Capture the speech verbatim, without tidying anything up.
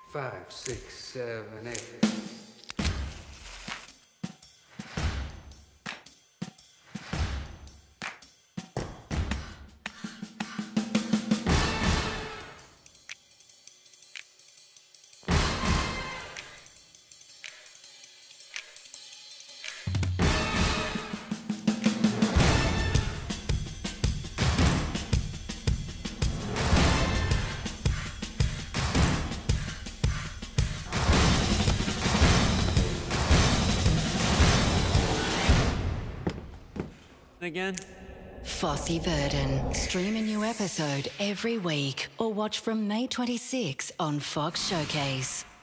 Five, six, seven, eight. Again? Fosse Verdon. Stream a new episode every week or watch from May twenty-sixth on Fox Showcase.